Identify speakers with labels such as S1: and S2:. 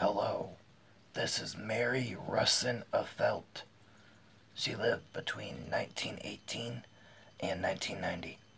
S1: Hello, this is Mary Rusyn Affeldt. She lived between 1918 and 1990.